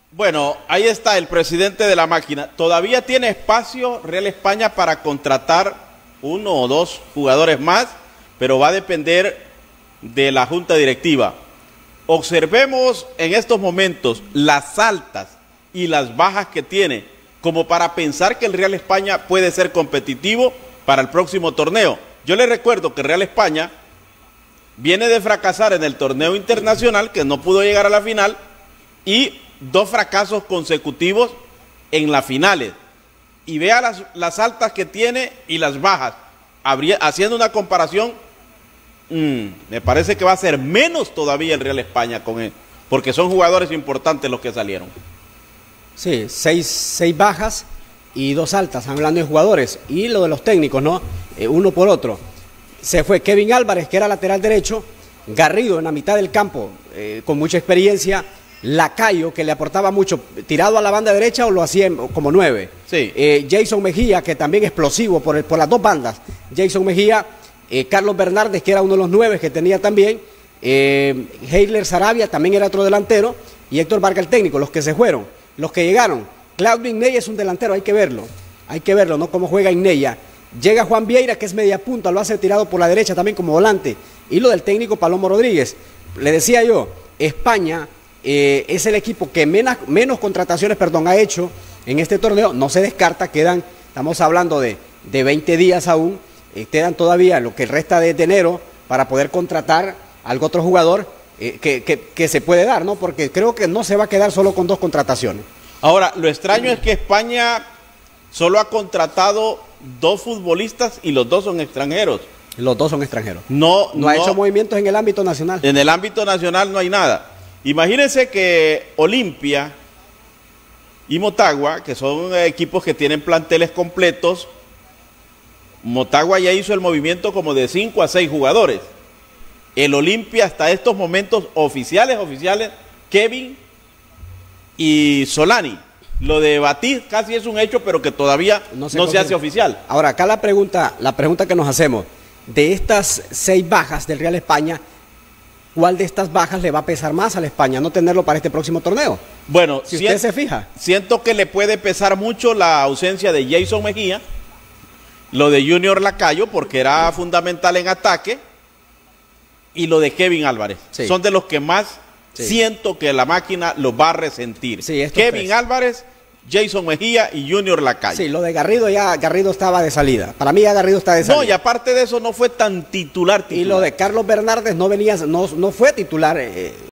Bueno, ahí está el presidente de la máquina. Todavía tiene espacio Real España para contratar uno o dos jugadores más, pero va a depender de la junta directiva. Observemos en estos momentos las altas y las bajas que tiene, como para pensar que el Real España puede ser competitivo para el próximo torneo. Yo les recuerdo que Real España viene de fracasar en el torneo internacional, que no pudo llegar a la final, y dos fracasos consecutivos en las finales. Y vea las altas que tiene y las bajas. Haciendo una comparación, me parece que va a ser menos todavía el Real España con él, porque son jugadores importantes los que salieron. Sí, seis bajas y dos altas, hablando de jugadores. Y lo de los técnicos, ¿no? Uno por otro. Se fue Kevin Álvarez, que era lateral derecho, Garrido en la mitad del campo, con mucha experiencia, Lacayo, que le aportaba mucho, tirado a la banda derecha o lo hacía como 9. Sí. Jason Mejía, que también explosivo por las dos bandas. Jason Mejía, Carlos Bernardes, que era uno de los 9 que tenía también, Heiler Sarabia también era otro delantero, y Héctor Vargas el técnico, los que se fueron, los que llegaron. Claudio Inneya es un delantero, hay que verlo, ¿no? Cómo juega Inneya. Llega Juan Vieira, que es media punta, lo hace tirado por la derecha también como volante. Y lo del técnico Palomo Rodríguez. Le decía yo, España es el equipo que menos contrataciones ha hecho en este torneo. No se descarta, estamos hablando de 20 días aún, quedan todavía lo que resta de enero para poder contratar a algún otro jugador que se puede dar, ¿no? Porque creo que no se va a quedar solo con dos contrataciones. Ahora, lo extraño es que España solo ha contratado 2 futbolistas y los 2 son extranjeros. Los 2 son extranjeros. No ha hecho movimientos en el ámbito nacional. En el ámbito nacional no hay nada. Imagínense que Olimpia y Motagua, que son equipos que tienen planteles completos, Motagua ya hizo el movimiento como de 5 a 6 jugadores. El Olimpia hasta estos momentos oficiales, Kevin y Solani. Lo de Batiz casi es un hecho, pero que todavía no se hace oficial. Ahora, acá la pregunta que nos hacemos, de estas 6 bajas del Real España, ¿cuál de estas bajas le va a pesar más a la España no tenerlo para este próximo torneo? Bueno, si usted se fija. Siento que le puede pesar mucho la ausencia de Jason Mejía, lo de Junior Lacayo, porque era fundamental en ataque, y lo de Kevin Álvarez. Sí. Son de los que más siento que la máquina los va a resentir. Sí, Kevin Álvarez, Jason Mejía y Junior Lacayo. Sí, lo de Garrido, Garrido estaba de salida. Para mí ya Garrido está de salida. No, y aparte de eso no fue tan titular. Y lo de Carlos Bernardes no fue titular